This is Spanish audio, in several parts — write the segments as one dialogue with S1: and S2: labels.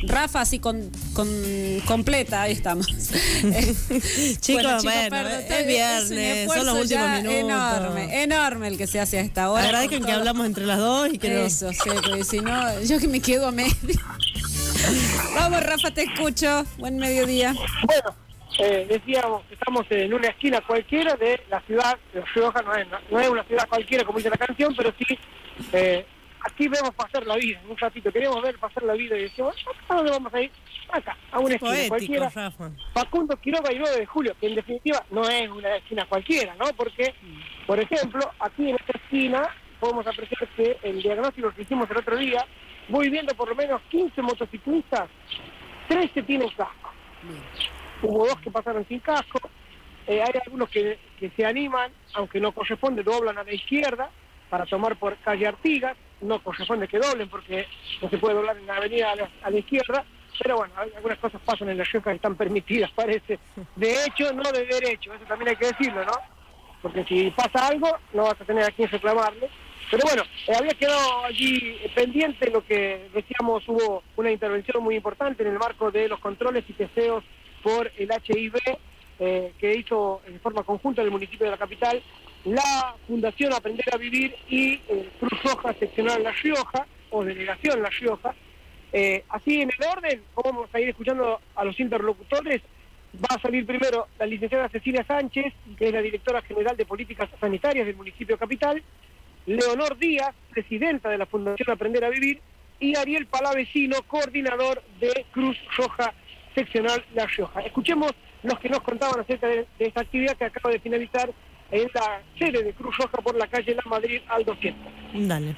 S1: Rafa, así completa, ahí estamos.
S2: Chicos, bueno, es viernes, son los últimos minutos.
S1: Enorme el que se hace a esta hora.
S2: Agradezcan que hablamos entre las dos y que
S1: eso, sí, porque si no, yo que me quedo a medio. Vamos, Rafa, te escucho. Buen mediodía.
S3: Bueno, decíamos que estamos en una esquina cualquiera de la ciudad de La Rioja, no es una ciudad cualquiera como dice la canción, pero sí, aquí vemos pasar la vida, en un ratito, queremos ver pasar la vida y decimos, ¿a dónde vamos a ir? Acá, a una esquina
S2: poético,
S3: cualquiera.
S2: Rafa.
S3: Facundo Quiroga y 9 de julio, que en definitiva no es una esquina cualquiera, ¿no? Porque, por ejemplo, aquí en esta esquina podemos apreciar que el diagnóstico que hicimos el otro día, voy viendo por lo menos 15 motociclistas, 13 tienen casco. Hubo 2 que pasaron sin casco, hay algunos que se animan, aunque no corresponde, doblan a la izquierda para tomar por calle Artigas, no corresponde que doblen porque no se puede doblar en la avenida a la izquierda, pero bueno, algunas cosas pasan en La Rioja que están permitidas, parece. De hecho, no de derecho, eso también hay que decirlo, ¿no? Porque si pasa algo, no vas a tener a quien reclamarle. Pero bueno, había quedado allí pendiente lo que decíamos, hubo una intervención muy importante en el marco de los controles y testeos por el HIV que hizo en forma conjunta del municipio de la capital, la Fundación Aprender a Vivir y Cruz Roja Seccional La Rioja, o Delegación La Rioja. Así en el orden, vamos a ir escuchando a los interlocutores. Va a salir primero la licenciada Cecilia Sánchez, que es la directora general de Políticas Sanitarias del municipio capital, Leonor Díaz, presidenta de la Fundación Aprender a Vivir, y Ariel Palavecino, coordinador de Cruz Roja Seccional La Rioja. Escuchemos los que nos contaban acerca de esta actividad que acaba de finalizar en la sede de Cruz Roja por la calle La Madrid al 200.
S2: Dale.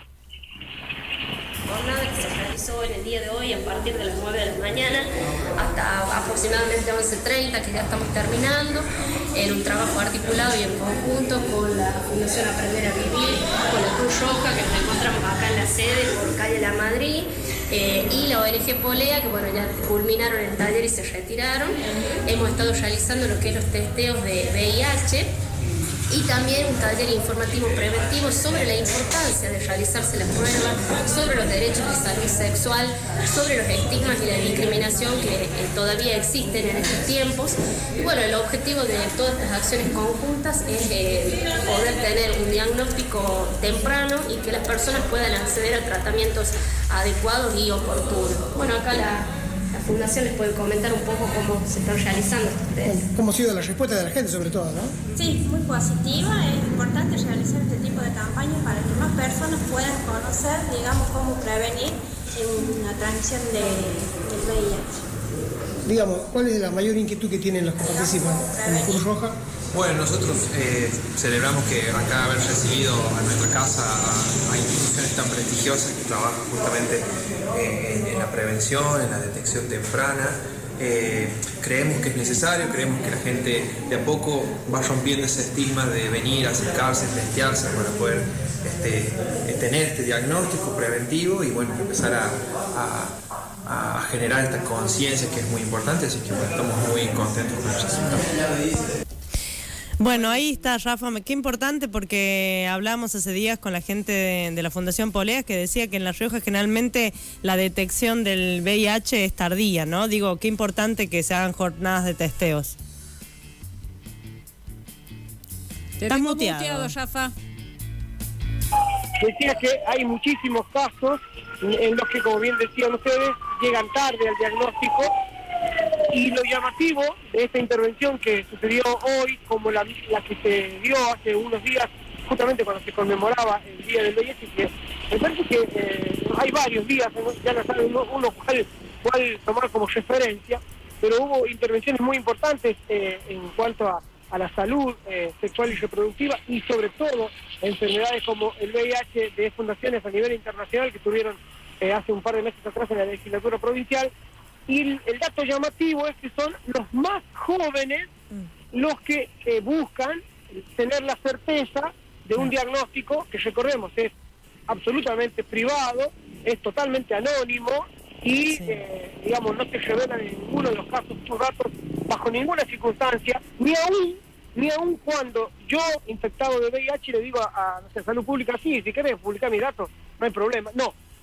S4: Jornada que se realizó en el día de hoy a partir de las 9 de la mañana hasta aproximadamente 11:30, que ya estamos terminando, en un trabajo articulado y en conjunto con la Fundación Aprender a Vivir, con la Cruz Roja, que nos encontramos acá en la sede por calle La Madrid, y la ONG Polea, que bueno, ya culminaron el taller y se retiraron. Hemos estado realizando lo que es los testeos de VIH, y también un taller informativo preventivo sobre la importancia de realizarse la prueba, sobre los derechos de salud sexual, sobre los estigmas y la discriminación que todavía existen en estos tiempos. Y bueno, el objetivo de todas estas acciones conjuntas es poder tener un diagnóstico temprano y que las personas puedan acceder a tratamientos adecuados y oportunos. Bueno, acá la Fundación les puede comentar un poco cómo se están realizando estos test.
S5: ¿Cómo ha sido la respuesta de la gente, sobre todo, no?
S6: Sí, muy positiva. Es importante realizar este tipo de campañas para que más personas puedan conocer, digamos, cómo prevenir una transmisión del VIH.
S5: Digamos, ¿cuál es la mayor inquietud que tienen los que participan en la Cruz Roja?
S7: Bueno, nosotros celebramos que acá haber recibido a nuestra casa a instituciones tan prestigiosas que trabajan justamente en la prevención, en la detección temprana. Creemos que es necesario, creemos que la gente de a poco va rompiendo ese estigma de venir, acercarse, testearse para poder tener este diagnóstico preventivo y bueno, empezar a generar esta conciencia que es muy importante, así que bueno, estamos muy contentos con el resultado.
S2: Bueno, ahí está, Rafa, qué importante, porque hablamos hace días con la gente de la Fundación Polea, que decía que en La Rioja generalmente la detección del VIH es tardía, ¿no? Digo, qué importante que se hagan jornadas de testeos.
S1: Estás muteado, Rafa.
S3: Decía que hay muchísimos casos en los que, como bien decían ustedes, llegan tarde al diagnóstico. Y lo llamativo de esta intervención que sucedió hoy, como la que se dio hace unos días, justamente cuando se conmemoraba el Día del VIH, que me parece que hay varios días, ya no sabe uno cuál tomar como referencia, pero hubo intervenciones muy importantes en cuanto a la salud sexual y reproductiva, y sobre todo enfermedades como el VIH de fundaciones a nivel internacional que tuvieron hace un par de meses atrás en la legislatura provincial. Y el dato llamativo es que son los más jóvenes los que buscan tener la certeza de un diagnóstico que, recordemos, es absolutamente privado, es totalmente anónimo y, digamos, no se revelan en ninguno de los casos sus datos bajo ninguna circunstancia, ni aún cuando yo, infectado de VIH, le digo a nuestra salud pública, sí, si querés publicar mis datos, no hay problema. No.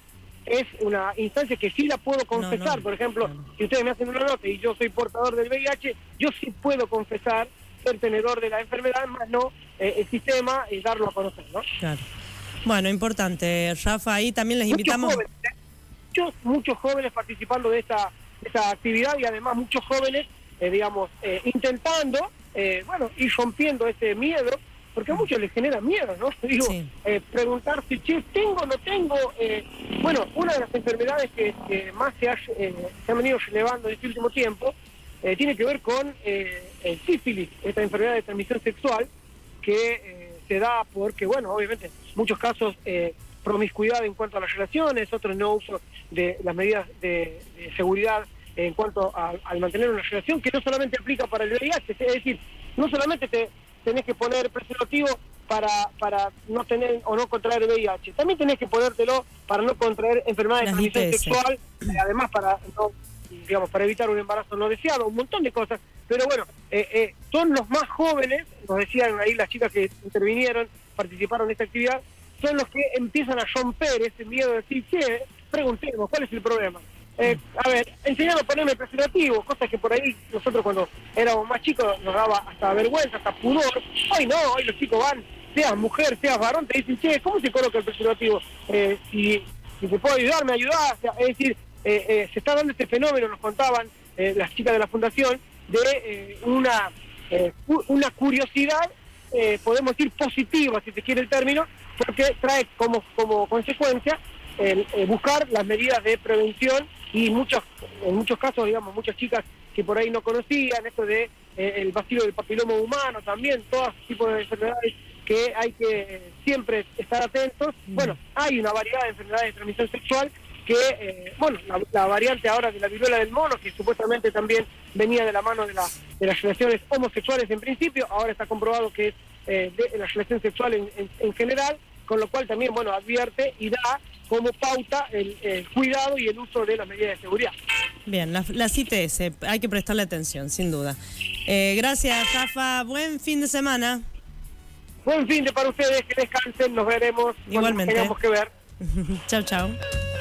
S3: es una instancia que sí la puedo confesar. Por ejemplo, si ustedes me hacen una nota y yo soy portador del VIH, yo sí puedo confesar ser tenedor de la enfermedad, más no el sistema y darlo a conocer, ¿no?
S2: Claro. Bueno, importante, Rafa, ahí también les invitamos.
S3: Muchos jóvenes participando de esta actividad y además muchos jóvenes, intentando, ir rompiendo ese miedo, porque a muchos les genera miedo, ¿no? Digo,
S2: Sí.
S3: Preguntarse, tengo o no tengo. Una de las enfermedades que más se han venido relevando en este último tiempo tiene que ver con el sífilis, esta enfermedad de transmisión sexual que se da porque, obviamente, muchos casos promiscuidad en cuanto a las relaciones, otros no uso de las medidas de seguridad en cuanto al mantener una relación, que no solamente aplica para el VIH, es decir, no solamente tenés que poner preservativo para no tener o no contraer VIH, también tenés que ponértelo para no contraer enfermedades de transmisión sexual, además para evitar un embarazo no deseado, un montón de cosas. Pero son los más jóvenes, nos decían ahí las chicas que intervinieron, participaron en esta actividad, son los que empiezan a romper ese miedo de decir, preguntemos, ¿cuál es el problema? Enseñaron a ponerme preservativo, cosas que por ahí nosotros cuando éramos más chicos nos daba hasta vergüenza, hasta pudor. Hoy no, hoy los chicos van, seas mujer, seas varón, te dicen, ¿cómo se coloca el preservativo? Si te puedo ayudar, me ayudás. Es decir, se está dando este fenómeno, nos contaban las chicas de la fundación, de una curiosidad, podemos decir positiva, si se quiere el término, porque trae como consecuencia buscar las medidas de prevención y en muchos casos, muchas chicas que por ahí no conocían esto de el bacilo del papiloma humano, también todo tipo de enfermedades que hay que siempre estar atentos. Hay una variedad de enfermedades de transmisión sexual que, la variante ahora de la viruela del mono, que supuestamente también venía de la mano de las relaciones homosexuales en principio, ahora está comprobado que es de la relación sexual en general, con lo cual también, advierte y da como pauta el cuidado y el uso de las medidas de seguridad.
S2: Bien, las ITS, hay que prestarle atención, sin duda. Gracias, Rafa. Buen fin de semana.
S3: Buen fin de para ustedes, que descansen, nos veremos
S2: igualmente
S3: cuando tengamos que ver.
S2: Chau, chau.